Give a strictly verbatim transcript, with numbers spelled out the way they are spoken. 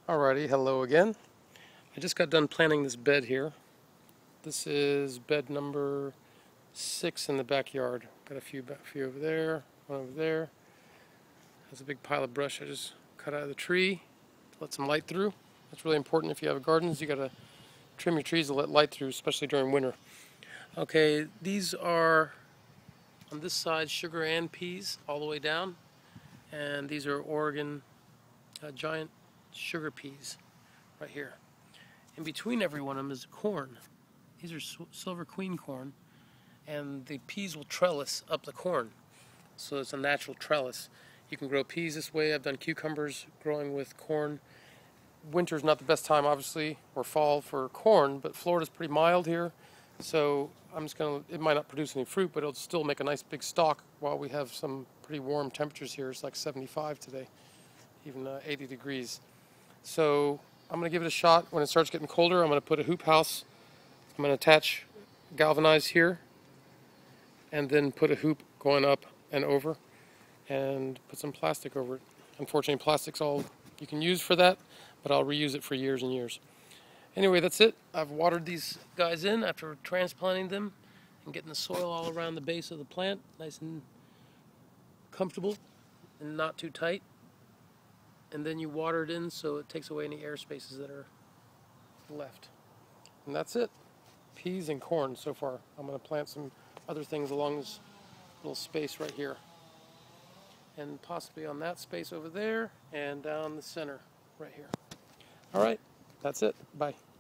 Alrighty, hello again. I just got done planting this bed here. This is bed number six in the backyard. Got a few, a few over there, one over there. There's a big pile of brush I just cut out of the tree to let some light through. That's really important if you have gardens. You gotta trim your trees to let light through, especially during winter. Okay, these are on this side sugar and peas all the way down, and these are Oregon uh, giant sugar peas right here. In between every one of them is corn. These are silver queen corn, and the peas will trellis up the corn. So it's a natural trellis. You can grow peas this way. I've done cucumbers growing with corn. Winter's not the best time, obviously, or fall for corn, but Florida's pretty mild here. So I'm just gonna, it might not produce any fruit, but it'll still make a nice big stalk while we have some pretty warm temperatures here. It's like seventy-five today, even uh, eighty degrees. So I'm going to give it a shot. When it starts getting colder, I'm going to put a hoop house. I'm going to attach galvanized here and then put a hoop going up and over and put some plastic over it. Unfortunately, plastic's all you can use for that, but I'll reuse it for years and years. Anyway, that's it. I've watered these guys in after transplanting them and getting the soil all around the base of the plant, nice and comfortable and not too tight. And then you water it in so it takes away any air spaces that are left. And that's it. Peas and corn so far. I'm going to plant some other things along this little space right here. And possibly on that space over there and down the center right here. All right, that's it. Bye.